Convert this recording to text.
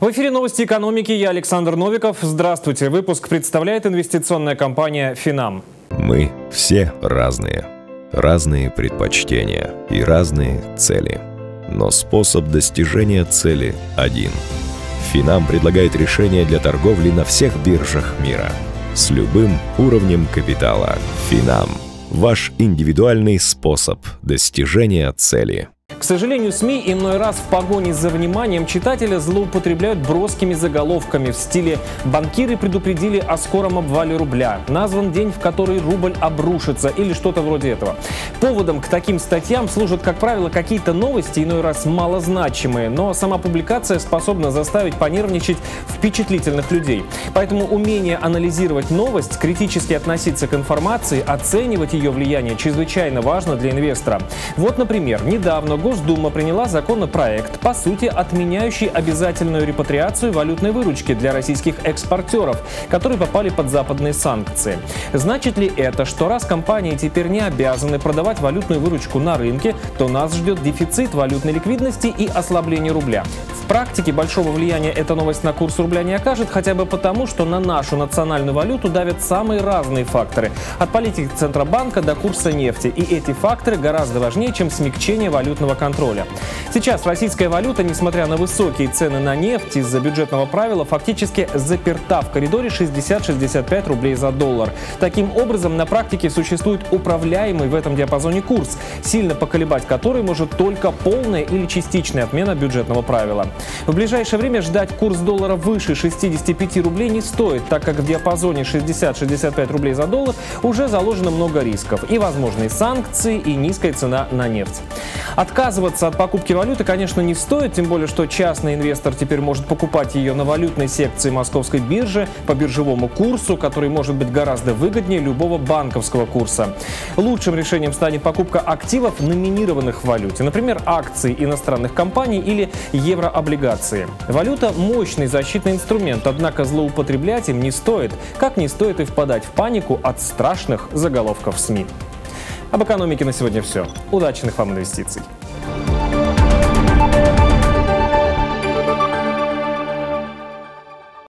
В эфире новости экономики. Я Александр Новиков. Здравствуйте. Выпуск представляет инвестиционная компания «Финам». Мы все разные. Разные предпочтения и разные цели. Но способ достижения цели один. «Финам» предлагает решения для торговли на всех биржах мира. С любым уровнем капитала. «Финам» – ваш индивидуальный способ достижения цели. К сожалению, СМИ иной раз в погоне за вниманием читателя злоупотребляют броскими заголовками в стиле «Банкиры предупредили о скором обвале рубля», «Назван день, в который рубль обрушится» или что-то вроде этого. Поводом к таким статьям служат, как правило, какие-то новости, иной раз малозначимые, но сама публикация способна заставить понервничать впечатлительных людей. Поэтому умение анализировать новость, критически относиться к информации, оценивать ее влияние чрезвычайно важно для инвестора. Вот, например, недавно Госдума приняла законопроект, по сути, отменяющий обязательную репатриацию валютной выручки для российских экспортеров, которые попали под западные санкции. Значит ли это, что раз компании теперь не обязаны продавать валютную выручку на рынке, то нас ждет дефицит валютной ликвидности и ослабление рубля? В практике большого влияния эта новость на курс рубля не окажет, хотя бы потому, что на нашу национальную валюту давят самые разные факторы. От политики Центробанка до курса нефти. И эти факторы гораздо важнее, чем смягчение валютного контроля. Сейчас российская валюта, несмотря на высокие цены на нефть, из-за бюджетного правила фактически заперта в коридоре 60-65 рублей за доллар. Таким образом, на практике существует управляемый в этом диапазоне курс, сильно поколебать который может только полная или частичная отмена бюджетного правила. В ближайшее время ждать курс доллара выше 65 рублей не стоит, так как в диапазоне 60-65 рублей за доллар уже заложено много рисков. И возможные санкции, и низкая цена на нефть. Отказываться от покупки валюты, конечно, не стоит, тем более, что частный инвестор теперь может покупать ее на валютной секции московской биржи по биржевому курсу, который может быть гораздо выгоднее любого банковского курса. Лучшим решением станет покупка активов, номинированных в валюте, например, акций иностранных компаний или еврооблигаций. Валюта – мощный защитный инструмент, однако злоупотреблять им не стоит, как не стоит и впадать в панику от страшных заголовков СМИ. Об экономике на сегодня все. Удачных вам инвестиций!